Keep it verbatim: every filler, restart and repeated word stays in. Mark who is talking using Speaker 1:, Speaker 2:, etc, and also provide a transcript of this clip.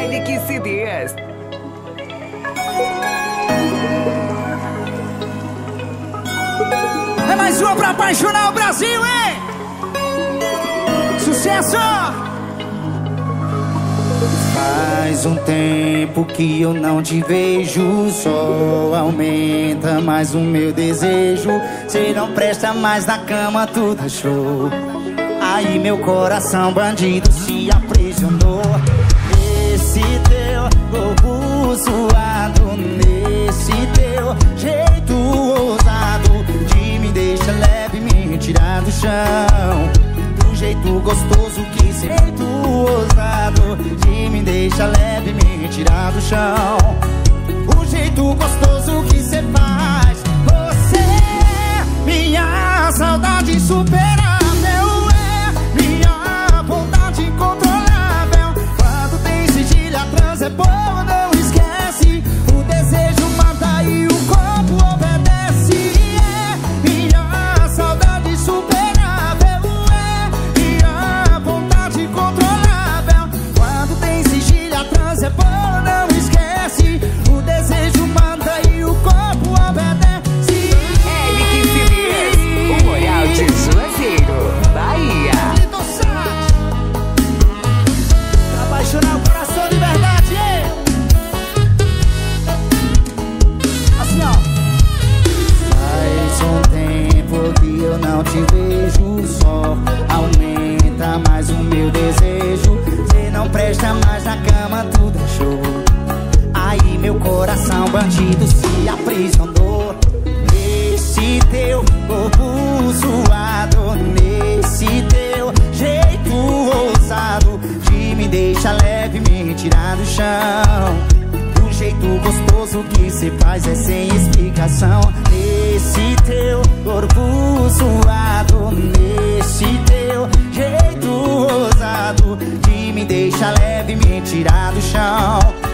Speaker 1: L Q C Ds.
Speaker 2: É mais uma pra apaixonar o Brasil, hein? Sucesso!
Speaker 3: Faz um tempo que eu não te vejo, o sol aumenta mais o meu desejo. Cê não presta mais na cama, tudo é show. Aí meu coração bandido se aprisionou nesse teu corpo suado, nesse teu jeito ousado de me deixa leve, me tirar do chão. Do jeito gostoso que cê jeito ousado de me deixa leve, me tirar do chão. O jeito gostoso que cê faz, você é minha saudade insuperável. É bom, não esquece. O desejo mata e o corpo obedece. É minha saudade insuperável. É minha vontade incontrolável. Quando tem sigilo atrás é bom, não esquece. O desejo mata e o corpo obedece.
Speaker 1: L Q C Ds, o Royal de Juazeiro, Bahia.
Speaker 2: Pra apaixonar o coração de verdade.
Speaker 3: Eu não te vejo, o sol aumenta mais o meu desejo. Cê não presta mais na cama, tudo é show. Aí meu coração bandido se aprisionou nesse teu corpo suado, nesse teu jeito ousado de me deixa leve, me tirar do chão. Do jeito gostoso que cê faz é sem explicação. Nesse teu corpo suado, nesse teu jeito ousado de me deixa leve, me tirar do chão.